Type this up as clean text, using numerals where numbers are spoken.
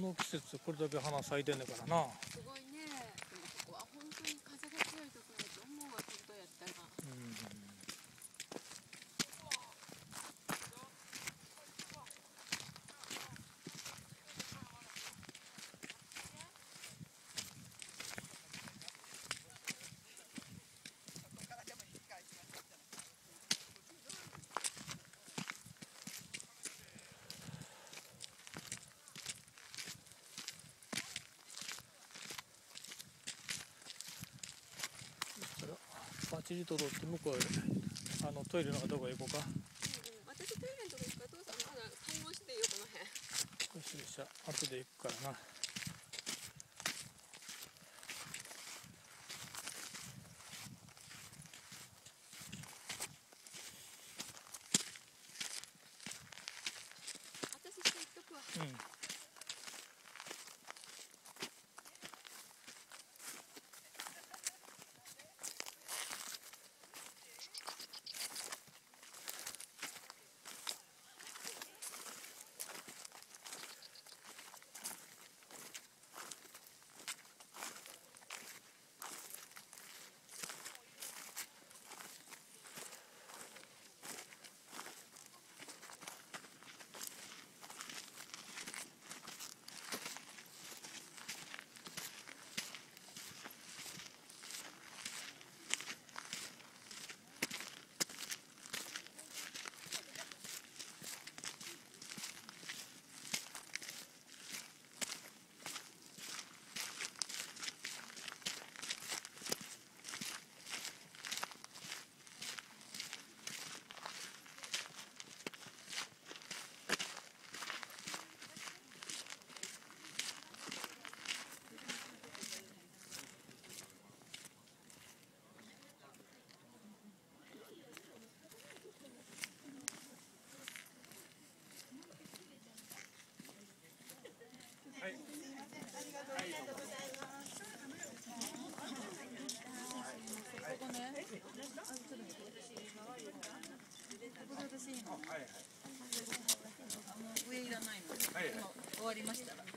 の季節これだけ花咲いてんねんからな。 すごいね。でもここは本当に風が強いところだと思うわ、本当やったら。 バチリと取って向こうへトイレのとこへ行こうか。 私トイレのとこ行くから、父さんまだ買い物していいよ、この辺。 よしよし、後で行くからな。 私して行っとくわ。 はい。ありがとうございます。ここね。上いらないの。終わりましたら。